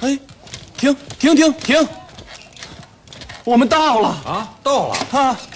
哎，停！我们到了啊，到了啊！